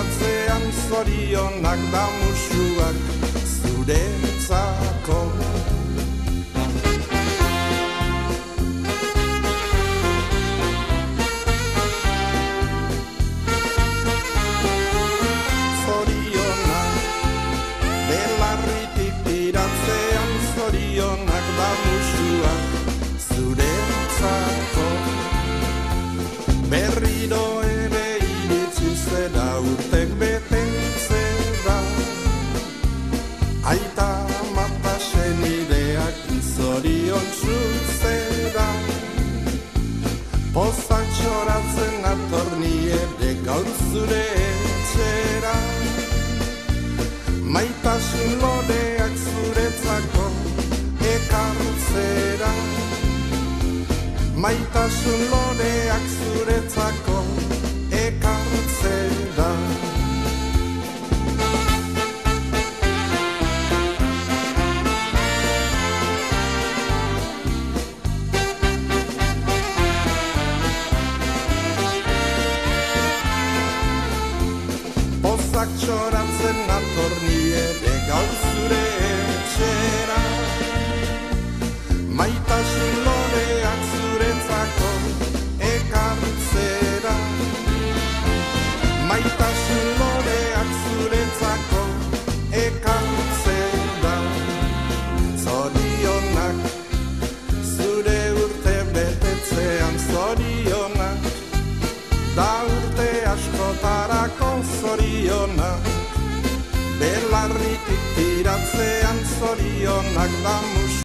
tiratzean zorionak da musuak zuretzako. Zorionak, belarritik tiratzean zorionak da musuak zuretzako. Berriro ere iritsi zera urtek betetzera, aita mata senideak zorion zuzera. Pozak txoratzen atorni ere gaur zure etxera, maitasun loreak zuretzako ekartzera. Maitasun loreak zuretzako ekartzera. Pozak txoratzen atorni ere gaur zure etxera, maitasun loreak zuretzako ekartzera. Maitasun loreak zuretzako ekartzera. Zorionak, zure urte betetzean zorionak, da urte askotarako zorionak. Belarritik tiratzean zorionak da musu